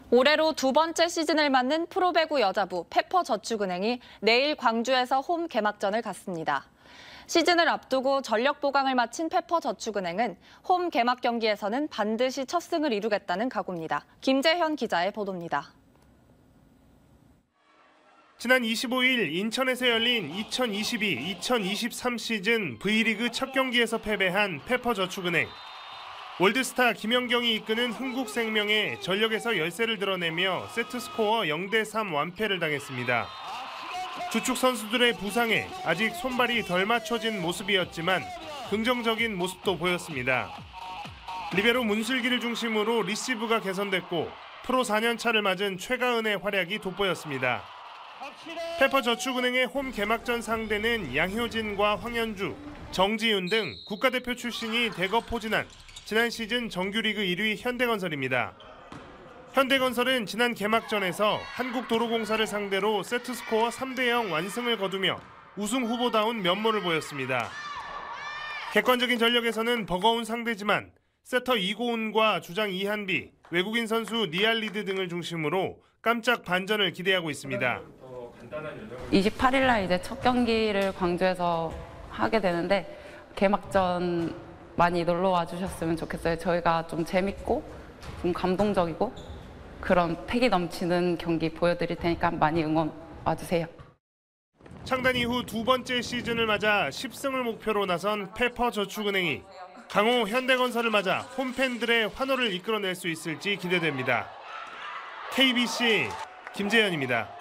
올해로 두 번째 시즌을 맞는 프로배구 여자부 페퍼저축은행이 내일 광주에서 홈 개막전을 갖습니다. 시즌을 앞두고 전력 보강을 마친 페퍼저축은행은 홈 개막 경기에서는 반드시 첫 승을 이루겠다는 각오입니다. 김재현 기자의 보도입니다. 지난 25일 인천에서 열린 2022-2023 시즌 V리그 첫 경기에서 패배한 페퍼저축은행. 월드스타 김연경이 이끄는 흥국생명에 전력에서 열세를 드러내며 세트스코어 0대3 완패를 당했습니다. 주축 선수들의 부상에 아직 손발이 덜 맞춰진 모습이었지만 긍정적인 모습도 보였습니다. 리베로 문슬기를 중심으로 리시브가 개선됐고 프로 4년 차를 맞은 최가은의 활약이 돋보였습니다. 페퍼저축은행의 홈 개막전 상대는 양효진과 황현주, 정지윤 등 국가대표 출신이 대거 포진한 지난 시즌 정규리그 1위 현대건설입니다. 현대건설은 지난 개막전에서 한국도로공사를 상대로 세트스코어 3대0 완승을 거두며 우승 후보다운 면모를 보였습니다. 객관적인 전력에서는 버거운 상대지만 세터 이고은과 주장 이한비, 외국인 선수 니알리드 등을 중심으로 깜짝 반전을 기대하고 있습니다. 28일 날 이제 첫 경기를 광주에서 하게 되는데 개막전 많이 놀러 와 주셨으면 좋겠어요. 저희가 좀 재밌고 좀 감동적이고 그런 패기 넘치는 경기 보여드릴 테니까 많이 응원 와주세요. 창단 이후 두 번째 시즌을 맞아 10승을 목표로 나선 페퍼저축은행이 강호 현대건설을 맞아 홈팬들의 환호를 이끌어낼 수 있을지 기대됩니다. KBC 김재현입니다.